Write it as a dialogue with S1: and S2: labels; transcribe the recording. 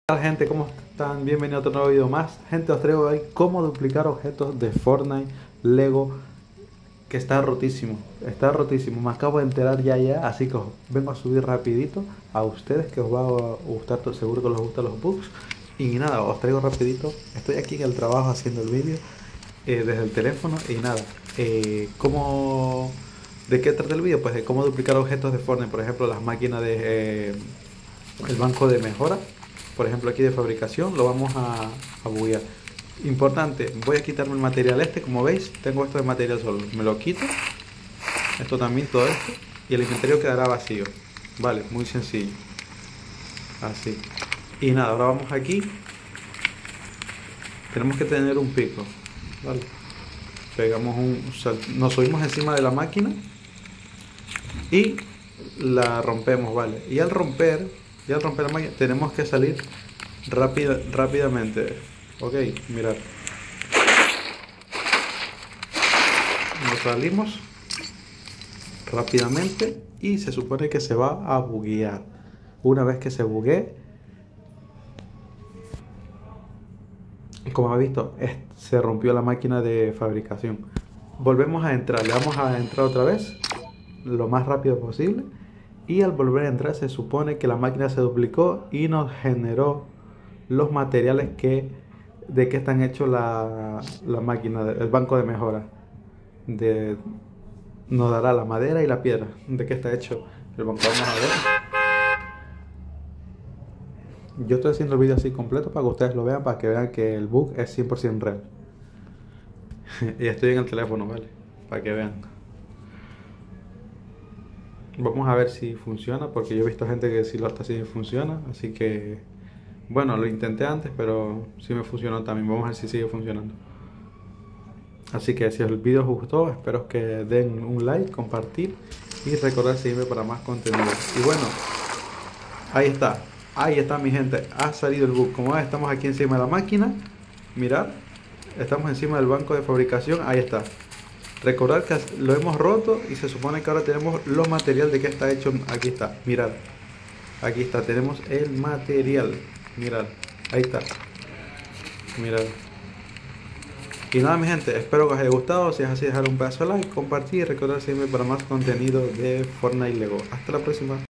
S1: Hola gente, ¿cómo están? Bienvenidos a otro nuevo video más. Gente, os traigo hoy cómo duplicar objetos de Fortnite Lego, que está rotísimo. Está rotísimo, me acabo de enterar ya, así que os vengo a subir rapidito a ustedes, que os va a gustar, seguro que les gustan los bugs. Y nada, os traigo rapidito. Estoy aquí en el trabajo haciendo el vídeo desde el teléfono y nada. ¿De qué trata el vídeo? Pues de cómo duplicar objetos de Fortnite, por ejemplo, las máquinas de el banco de mejora, por ejemplo aquí de fabricación, lo vamos a buguear. Importante, voy a quitarme el material este, como veis, tengo esto de material solo, me lo quito, esto también, todo esto, y el inventario quedará vacío. Vale, muy sencillo, así. Y nada, ahora vamos aquí, tenemos que tener un pico, vale. Pegamos nos subimos encima de la máquina y la rompemos, vale. Y al romper la máquina tenemos que salir rápidamente. Ok, mirad. Nos salimos rápidamente y se supone que se va a buguear. Una vez que se buguee, como habéis visto, se rompió la máquina de fabricación. Volvemos a entrar, le vamos a entrar otra vez lo más rápido posible. Y al volver a entrar se supone que la máquina se duplicó y nos generó los materiales de que están hechos la máquina, el banco de mejora. Nos dará la madera y la piedra. ¿De qué está hecho el banco? Vamos a ver. Yo estoy haciendo el vídeo así completo para que ustedes lo vean, para que vean que el bug es 100% real. Y estoy en el teléfono, ¿vale? Para que vean. Vamos a ver si funciona, porque yo he visto gente que sí lo está haciendo y funciona. Así que, bueno, lo intenté antes, pero sí me funcionó también. Vamos a ver si sigue funcionando. Así que si el vídeo os gustó, espero que den un like, compartir y recordar seguirme para más contenido. Y bueno, ahí está mi gente, ha salido el bug. Como ven, estamos aquí encima de la máquina, mirad, estamos encima del banco de fabricación, ahí está. Recordad que lo hemos roto y se supone que ahora tenemos los materiales de que está hecho. Aquí está, mirad, aquí está, tenemos el material, mirad, ahí está, mirad. Y nada mi gente, espero que os haya gustado. Si es así, dejar un pedazo de like, compartir y recordar seguirme para más contenido de Fortnite Lego. Hasta la próxima.